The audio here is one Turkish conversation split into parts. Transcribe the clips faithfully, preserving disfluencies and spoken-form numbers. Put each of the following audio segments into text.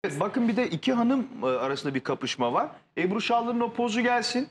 Bakın bir de iki hanım arasında bir kapışma var. Ebru Şallı'nın o pozu gelsin.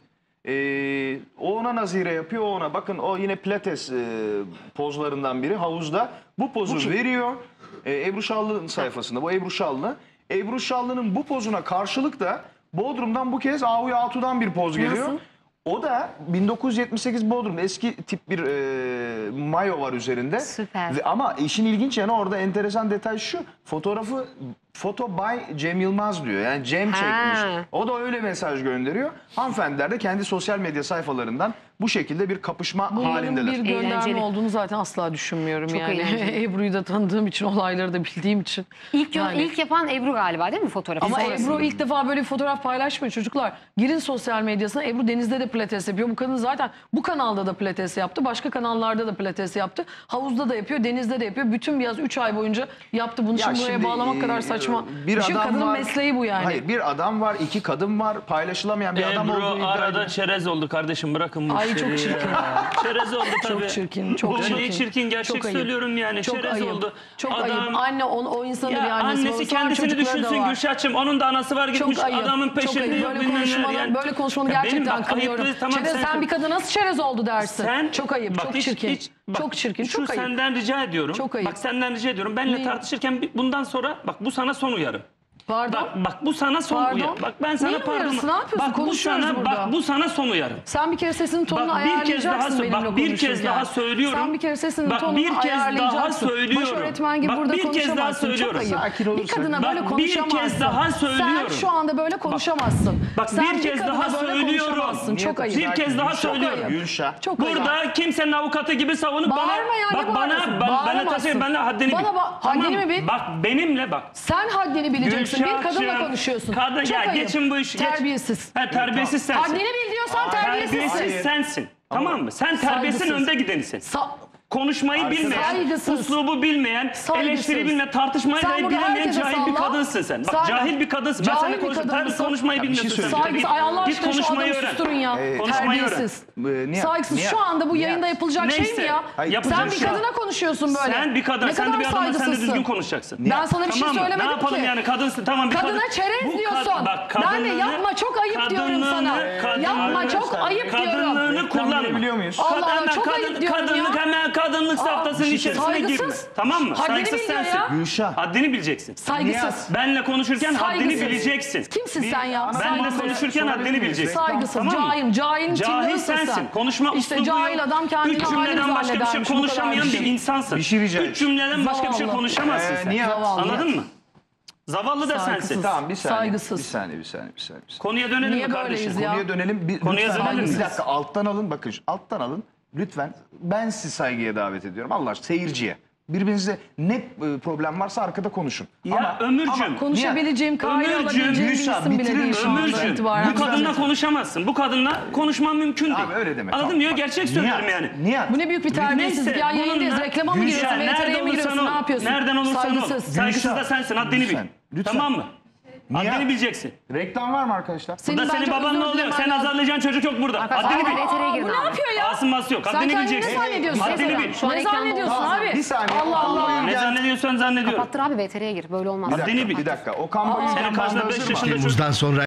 Ee, o ona nazire yapıyor, o ona. Bakın o yine pilates e, pozlarından biri havuzda. Bu pozu bu veriyor. Ee, Ebru Şallı'nın sayfasında. Bu Ebru Şallı. Ebru Şallı'nın bu pozuna karşılık da Bodrum'dan bu kez Ahu Yatu'dan bir poz geliyor. Nasıl? O da bin dokuz yüz yetmiş sekiz Bodrum'da eski tip bir e, mayo var üzerinde. Süper. Ve, ama işin ilginç yanı orada enteresan detay şu. Fotoğrafı foto by Cem Yılmaz diyor. Yani Cem ha. çekmiş. O da öyle mesaj gönderiyor. Hanımefendiler de kendi sosyal medya sayfalarından bu şekilde bir kapışma Bunların halindeler. bir gönderme Eğlenceli. olduğunu zaten asla düşünmüyorum. Çok yani. Ebru'yu da tanıdığım için, olayları da bildiğim için. İlk, yani. ilk yapan Ebru galiba değil mi fotoğrafı? Ama Sonrasında. Ebru ilk defa böyle bir fotoğraf paylaşmıyor çocuklar. Girin sosyal medyasına, Ebru denizde de pilates yapıyor. Bu kadın zaten bu kanalda da pilates yaptı. Başka kanallarda da pilates yaptı. Havuzda da yapıyor, denizde de yapıyor. Bütün bir yaz üç ay boyunca yaptı. Bunu Ya şimdi buraya şimdi, bağlamak e, kadar saçma. Bir Şu adam kadının var, mesleği bu yani. Hayır, bir adam var, iki kadın var. Paylaşılamayan bir adam olduğunu Ebru iddia arada ediyor. çerez oldu kardeşim, bırakın bu Ay, işleri çok ya. çirkin. Çerez oldu tabii. Çok çirkin, çok Bu çirkin. neyi çirkin, gerçek Çok ayıp. söylüyorum yani. Çok çerez ayıp. oldu. Çok Adam, ayıp. Anne on, o insanın ya bir annesi, annesi babası var, kendisini çocukları da düşünsün var. Gülşah'cığım. Onun da anası var, gitmiş Çok ayıp. adamın Çok peşinde ayıp. yok. Böyle bilmem neler konuşmanı, yani. böyle konuşmanı Ya benim gerçekten bak, kınıyorum. ayıplı, tamam, Çerez, sen- sen bir kadına nasıl çerez oldu dersin. Sen, çok ayıp, bak, çok hiç- çirkin. hiç- bak, çok çirkin, şu çok ayıp. senden rica ediyorum. Çok ayıp. Bak senden rica ediyorum. Benimle Ne? tartışırken bundan sonra bak bu sana son uyarım. Pardon. Bak, bak bu sana son Pardon? uyarım. Bak ben sana Neyin pardon. uyarısı? Ne yapıyorsun? Bak bu Konuşuyoruz sana burada. bak bu sana son uyarım. Sen bir kere sesinin tonunu Bak bir kez daha ayarlayacaksın sö- benimle bak bir kez konuşurken. daha söylüyorum. Sen bir kere sesinin Bak, tonunu bir kez daha ayarlayacaksın. söylüyorum. Baş öğretmen gibi Bak, burada bir kez daha konuşamazsın. söylüyorum. Çok ayıp. Sakin Bir olursak. kadına Bak, böyle bir konuşamazsın. kez daha söylüyorum. Sen şu anda böyle konuşamazsın. Bak, Sen bir kez kadına daha böyle söylüyorum. konuşamazsın. Çok ayıp. Bir kez daha Çok söylüyorum. ayıp. Gülşah. Çok ayıp. Burada kimsenin avukatı gibi savunup bana Bağırma ya, ne bak bana bağırıyorsun? ben, bana Bağıramazsın. taşıyın, benle haddini Bana bil. bak, haddini mi bil? Bak benimle bak. Sen haddini bileceksin. Bir kadınla Gülşah'cığım, konuşuyorsun. Kadın, Çok ya ayıp. geçin bu işi. geç. Terbiyesiz. Ha, terbiyesiz sensin. Haddini bil diyorsan terbiyesizsin. Terbiyesiz sensin. Tamam mı? Sen terbiyesin Saygısız. önde gidenisin. Sa- Konuşmayı bilmeyen, Saygısız. uslubu bilmeyen, Saygısız. eleştiri bilmeyen, tartışmayı Sen dahi burada bilemeyen herkese cahil bir salla. kadınsın sen. Bak Sen- cahil bir kadınsın. Ben Cahil sana bir konuşuyorum. kadın Ter mısın? konuşmayı Ya bir şey bilmiyorsun sen. söyleyeceğim. Saygısız. Ay Allah Git aşkına şu konuşmayı adamı öğren. susturun ya. Ee, konuşmayı Terbiyesiz. Ee, Nihat, Saygısız. Nihat, Şu anda bu yayında Nihat. yapılacak şey mi Neyse. ya? Hayır, yapacak Sen bir şey yok. kadına konuşuyorsun böyle. Sen bir kadın, Ne sen de kadar bir adamla sen de saygısızsın. düzgün konuşacaksın. Ben sana bir şey Tamam mı? söylemedim Ne yapalım ki. yani, kadınsın, tamam, bir Kadına kadın. çerez Bu kad- diyorsun. bak, Ben de kadınlığını- yapma, çok ayıp diyorum sana. kadınlığını- Yapma, çok kadınlığını- ayıp diyorum. Kadınlığını Reklam kullanma. verebiliyor muyuz? Allah Allah, Hemen çok kadın- ayıp diyorum kadınlık, ya. hemen kadınlık saftasının bir şey- içerisine girme. Saygısız. Tamam mı? Haddini Saygısız bil diyor sensin. ya. Gülşah. Haddini bileceksin. Saygısız. Benle konuşurken haddini Saygısız. bileceksin. Kimsin sen ya? Benle Saygısız. konuşurken Sorabilir haddini miyiz? bileceksin. Saygısız, Tamam mı? cahil, cahilin Cahil çingırısın sensin. sen. Konuşma İşte üslubu cahil yok. adam kendini Üç halim cümleden başka bir şey zannedermiş, bu kadar konuşamayan bir bir şey. insansın. Bir şey rica Üç cümleden başka bir şey Zavallı. konuşamazsın Ee, sen. Nihat. Zavallı. Anladın mı? Zavallı da Saygısız. sensin. Tamam, bir saniye. Saygısız. Bir saniye, bir saniye, bir saniye. Bir saniye. Konuya dönelim Niye mi kardeşim? böyleyiz ya? Konuya dönelim. Bir, Konuya lütfen, dönelim Bir mi? dakika, alttan alın. Bakın, alttan alın. Lütfen. Ben sizi saygıya davet ediyorum. Allah aşkına, seyirciye. Birbirinizle ne e, problem varsa arkada konuşun. Ya Ömürcüm. Konuşabileceğim, kahve Ömürcüğüm, alabileceğim bir Gülşah, isim bile bitirir değil şu anda Ömürcüm, itibaren. bu kadınla konuşamazsın. Bu kadınla konuşman mümkün değil. Abi öyle deme. Anladın Tamam, mı? Yo, bak. gerçek söylüyorum Nihat, yani. Nihat. Bu ne büyük bir terbiyesizlik ya, yayındayız. bununla- Reklama mı Gülşah, giriyorsun, V T R'ye nerede mi giriyorsun, olursan ne ol, yapıyorsun? Nereden olursan ol. Saygısız. Saygısız da sensin, haddini bil. Lütfen, lütfen. Tamam mı? Nihat. Haddini bileceksin. Reklam var mı arkadaşlar? Senin Burada senin bence baban özür ne oluyor? dilemen Sen lazım. azarlayacağın çocuk yok burada. Haddini Aa, bil. V T R'ye Aa, girdin bu ne abi. yapıyor ya? Asılması yok. Sen Haddini kendini ne bileceksin. zannediyorsun? Haddini Mesela? bil. Şu an Ne ekranda zannediyorsun oldu. abi? Bir saniye. Allah Allah. Ne zannediyorsan zannediyorum. Kapattır abi, V T R'ye gir. Böyle olmaz. Bir dakika, Haddini bil. bir dakika. Okan Bayülgen Senin karşında banda beş hazır mı? yaşında çocuk. Temmuz'dan sonra